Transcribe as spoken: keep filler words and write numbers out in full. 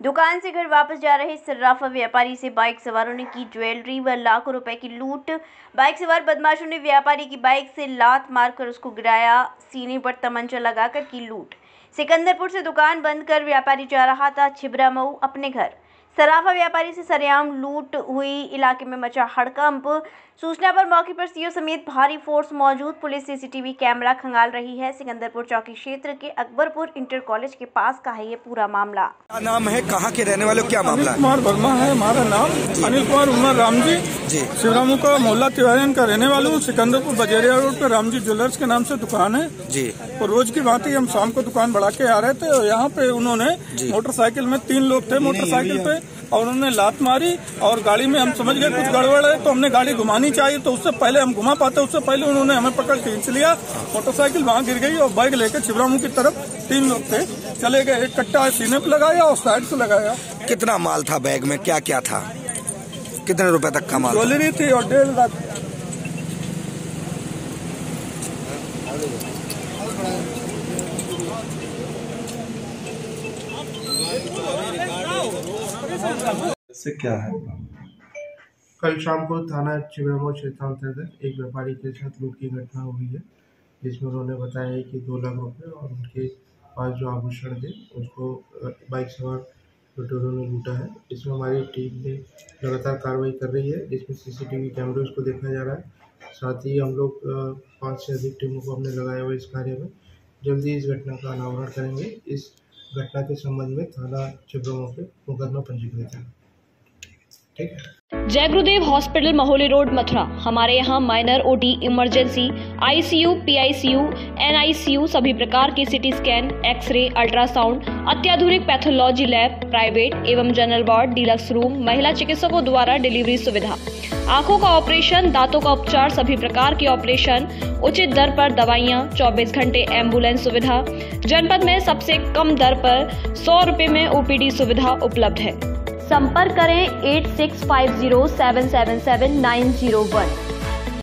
दुकान से घर वापस जा रहे सर्राफा व्यापारी से बाइक सवारों ने की ज्वेलरी व लाखों रुपए की लूट। बाइक सवार बदमाशों ने व्यापारी की बाइक से लात मारकर उसको गिराया, सीने पर तमंचा लगाकर की लूट। सिकंदरपुर से दुकान बंद कर व्यापारी जा रहा था छिबरामऊ अपने घर। सर्राफा व्यापारी से सरेआम लूट हुई, इलाके में मचा हड़कंप। सूचना पर मौके पर सीओ समेत भारी फोर्स मौजूद। पुलिस सीसीटीवी कैमरा खंगाल रही है। सिकंदरपुर चौकी क्षेत्र के अकबरपुर इंटर कॉलेज के पास का है ये पूरा मामला। क्या नाम है, कहाँ के रहने वाले, क्या मामला है? कुमार वर्मा है हमारा नाम। अनिल कुमार उमर राम जी जी शिवरामू का मोहल्ला तिवारियन का रहने वाला हूँ। सिकंदरपुर बजेरिया रोड पे राम जी ज्वेलर्स के नाम से दुकान है जी। और रोज की भांति हम शाम को दुकान बढ़ा के आ रहे थे और यहाँ पे उन्होंने मोटरसाइकिल में तीन लोग थे मोटरसाइकिल पे और उन्होंने लात मारी और गाड़ी में हम समझ गए कुछ गड़बड़ है तो हमने गाड़ी घुमानी चाहिए, तो उससे पहले हम घुमा पाते उससे पहले उन्होंने हमें पकड़ खींच लिया। मोटरसाइकिल वहाँ गिर गई और बाइक लेकर छिबरामऊ की तरफ तीन लोग थे चले गए। एक कट्टा सीने पे लगाया और साइड से लगाया। कितना माल था बैग में, क्या क्या था, कितने रुपए तक का माल? ज्वेलरी थी और डेढ़ लाख। से क्या है? कल शाम को थाना छिबरामऊ क्षेत्रांतर्गत एक व्यापारी के साथ लूट की घटना हुई है, जिसमें उन्होंने बताया है कि दो लाख रुपए और उनके पास जो आभूषण थे उसको बाइक सवार लुटेरों ने लूटा है। इसमें हमारी टीम ने लगातार कार्रवाई कर रही है, जिसमें सीसीटीवी कैमरे को देखा जा रहा है। साथ ही हम लोग पाँच से अधिक टीमों को हमने लगाया हुआ इस कार्य में। जल्दी इस घटना का अनावरण करेंगे। इस घटना के संबंध में थाना छिबरामऊ पे मुकदमा पंजीकृत है। जय गुरुदेव हॉस्पिटल महोली रोड मथुरा। हमारे यहाँ minor OT, emergency, ICU, PICU, NICU, सभी प्रकार के सीटी स्कैन, एक्सरे, अल्ट्रासाउंड, अत्याधुनिक पैथोलॉजी लैब, प्राइवेट एवं जनरल वार्ड, डीलक्स रूम, महिला चिकित्सकों द्वारा डिलीवरी सुविधा, आंखों का ऑपरेशन, दांतों का उपचार, सभी प्रकार के ऑपरेशन, उचित दर पर दवाइयाँ, चौबीस घंटे एम्बुलेंस सुविधा। जनपद में सबसे कम दर पर सौ रुपए में ओपीडी सुविधा उपलब्ध है। संपर्क करें eight six five zero seven seven seven nine zero one.